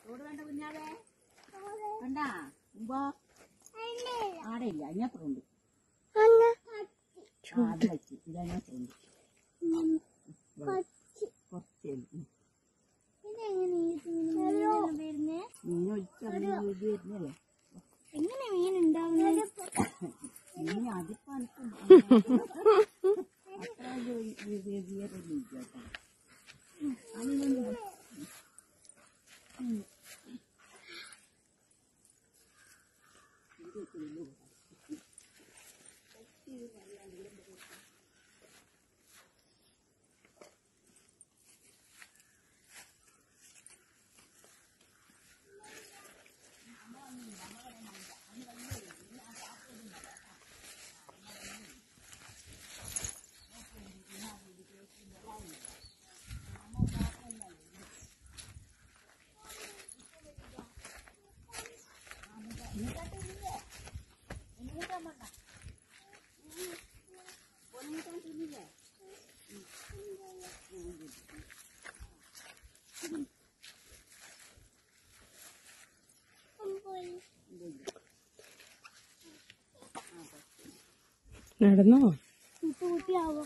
തോട് വേണ്ട കുഞ്ഞാവേ കണ്ടാ മുമ്പോ ആടെ ഇല്ല അതിനകത്തുണ്ട് അത് വെച്ച് ഇതിനകത്തുണ്ട് കുറച്ച് മീൻ വരുന്നല്ലേ എങ്ങനെ മീൻ ഉണ്ടാവുന്നത് മീൻ അതിപ്പോ നടന്നോ കുട്ടിയാവോ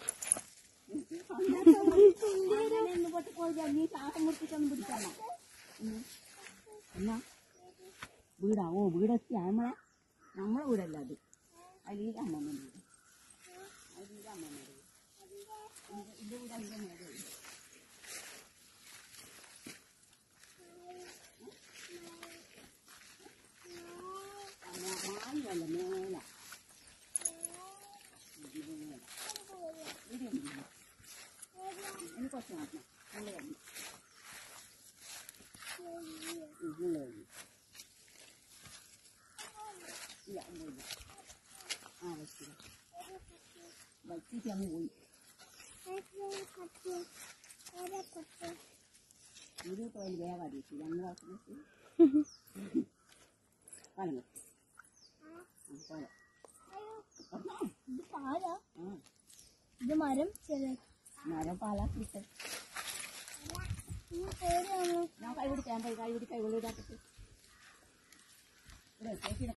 ശ്വാസം മുട്ടിട്ടൊന്നും പിടിക്കണം എന്നാ വീടാ ഓ വീടെത്തി നമ്മളെ വീടല്ല അത് അലീലമ്മ വീട് അലീലമ്മ വീട് എന്റെ വീട് അതിന്റെ മേലെ മായല്ല മേല എനിക്ക് കുറച്ച് മാറ്റണം നല്ല കഴിഞ്ഞു ഇല്ല ഒന്നുമില്ല ആ വെച്ചില്ല വച്ചിട്ട് അങ്ങ് പോയി ഒരു തോൽ വേവാടിയിട്ടില്ല അന്ന് വാസന പറഞ്ഞു ഇത് പാലാ ഇത് മരം ചെറിയ മരം പാലാ കിട്ടും പേടിയാണോ ഞാൻ കൈ പിടിക്കാൻ കൈ പിടിക്കാൻ ഇവിടെ ഇതാക്കിട്ട് ഇവിടെ